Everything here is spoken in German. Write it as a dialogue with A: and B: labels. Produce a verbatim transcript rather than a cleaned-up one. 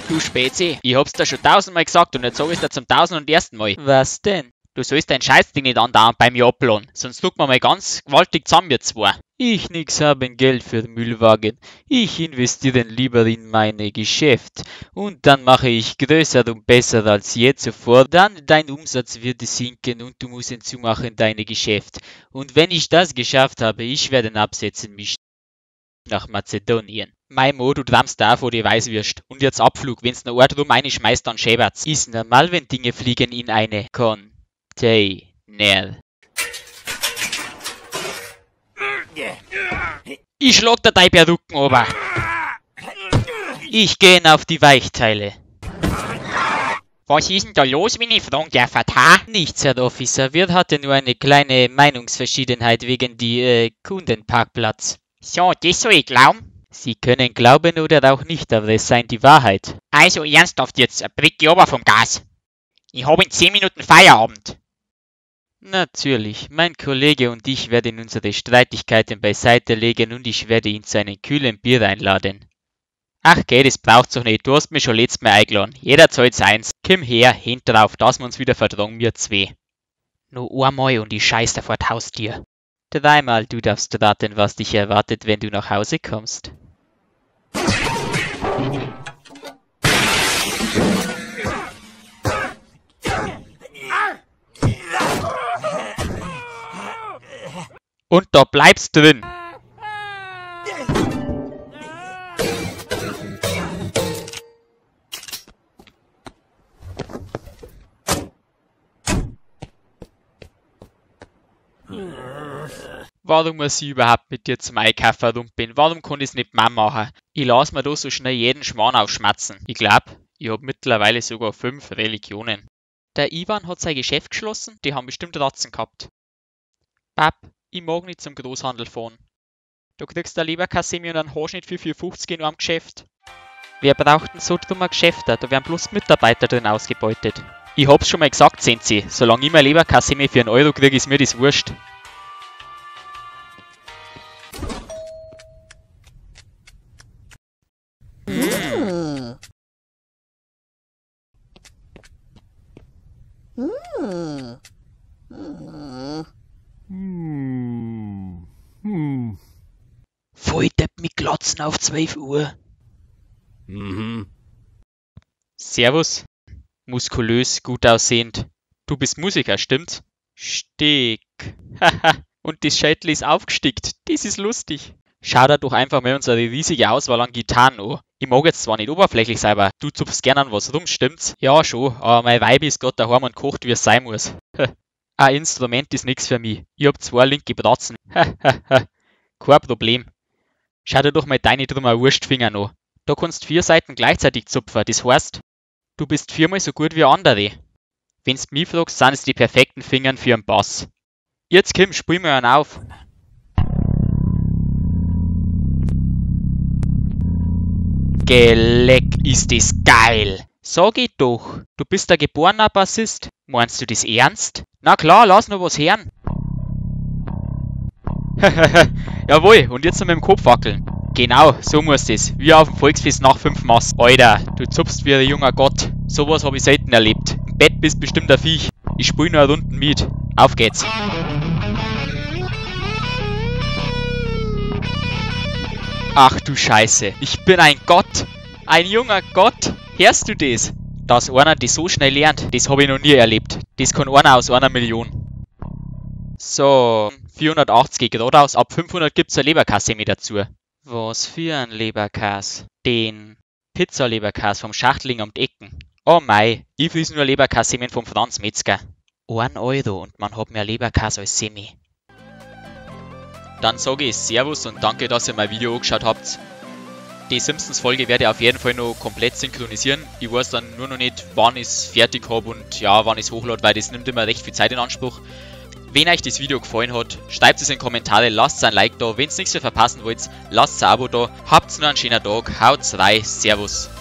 A: Du Spezi, ich hab's dir schon tausendmal gesagt und jetzt sag ich's dir zum tausend und ersten Mal. Was denn? Du sollst dein Scheißding nicht andauernd bei mir abladen, sonst tut man mal ganz gewaltig zusammen, wir zwei. Ich nix haben Geld für den Müllwagen. Ich investiere lieber in meine Geschäft. Und dann mache ich größer und besser als je zuvor. Dann dein Umsatz wird sinken und du musst hinzumachen in deine Geschäft. Und wenn ich das geschafft habe, ich werde absetzen mich nach Mazedonien. Mein Mo, du trampst da, wo du weiß wirst. Und jetzt Abflug, wenn's ne Ort rum eine schmeißt, dann schäbert's. Ist normal, wenn Dinge fliegen in eine Container. Ich schlag dir dein Perücken ober. Ich geh auf die Weichteile. Was ist denn da los, wenn ich fragen darf, ha? Nichts, Herr Officer. Wir hatten nur eine kleine Meinungsverschiedenheit wegen die äh, Kundenparkplatz. So, das soll ich glauben? Sie können glauben oder auch nicht, aber es sei die Wahrheit. Also ernsthaft jetzt, brick die ober vom Gas. Ich habe in zehn Minuten Feierabend. Natürlich, mein Kollege und ich werden unsere Streitigkeiten beiseite legen und ich werde ihn zu einem kühlen Bier einladen. Ach geh, das braucht's doch nicht, du hast mich schon letztes Mal eingeladen. Jeder zahlt seins. Komm her, hint drauf, dass wir uns wieder vertragen, wir zwei. Nur einmal und ich scheiß dir vor das Haustier. Dreimal, du darfst raten, was dich erwartet, wenn du nach Hause kommst. Und da bleibst drin. Warum muss ich überhaupt mit dir zum Einkaufen rumpeln? Warum kann ich es nicht Mann machen? Ich lass mir da so schnell jeden Schmarrn aufschmatzen. Ich glaub, ich hab mittlerweile sogar fünf Religionen. Der Ivan hat sein Geschäft geschlossen, die haben bestimmt Ratzen gehabt. Pap, ich mag nicht zum Großhandel fahren. Du kriegst eine Leberkassemi und einen Haarschnitt für vier fünfzig in einem Geschäft. Wer braucht denn so dumme Geschäfte? Da werden bloß Mitarbeiter drin ausgebeutet. Ich hab's schon mal gesagt, sehen Sie, solange ich meine Leberkassemi für einen Euro kriege, ist mir das wurscht.
B: Mm. Mm. Mm.
A: Mm. Volldepp mit Glatzen auf zwölf Uhr.
B: Mhm.
A: Servus. Muskulös, gut aussehend. Du bist Musiker, stimmt's? Stick. Haha. Und das Scheitel ist aufgestickt. Das ist lustig. Schau dir doch einfach mal unsere riesige Auswahl an Gitarren an. Ich mag jetzt zwar nicht oberflächlich sein, aber du zupfst gern an was rum, stimmt's? Ja, schon, aber mein Weib ist gerade daheim und kocht, wie es sein muss. Ein Instrument ist nix für mich. Ich hab zwei linke Bratzen. Kein Problem. Schau dir doch mal deine drummer Wurstfinger an. Da kannst vier Seiten gleichzeitig zupfen, das heißt, du bist viermal so gut wie andere. Wenn's mich fragst, sind es die perfekten Fingern für einen Bass. Jetzt komm, spiel mir einen auf. Geleck, ist das geil! Sag ich doch, du bist ein geborener Bassist. Meinst du das ernst? Na klar, lass noch was hören. Jawohl, und jetzt noch mit dem Kopf wackeln. Genau, so muss das. Wie auf dem Volksfest nach fünf Mass. Alter, du zupfst wie ein junger Gott. Sowas habe ich selten erlebt. Im Bett bist bestimmt ein Viech. Ich spiel nur eine Runde mit. Auf geht's. Ach du Scheiße, ich bin ein Gott. Ein junger Gott. Hörst du das? Dass einer das so schnell lernt, das habe ich noch nie erlebt. Das kann einer aus einer Million. So, vierhundertachtzig geradeaus. Ab fünfhundert gibt's eine Leberkasse mit dazu. Was für ein Leberkas? Den Pizza-Leberkas vom Schachtling um die Ecken. Oh mei, ich friss nur Leberkassemen vom Franz Metzger. Ein Euro und man hat mehr Leberkas als Semi. Dann sage ich Servus und danke, dass ihr mein Video angeschaut habt. Die Simpsons-Folge werde ich auf jeden Fall noch komplett synchronisieren. Ich weiß dann nur noch nicht, wann ich es fertig habe und ja, wann ich es hochlade, weil das nimmt immer recht viel Zeit in Anspruch. Wenn euch das Video gefallen hat, schreibt es in die Kommentare, lasst ein Like da. Wenn ihr nichts mehr verpassen wollt, lasst ein Abo da. Habt noch einen schönen Tag, haut's rein, Servus.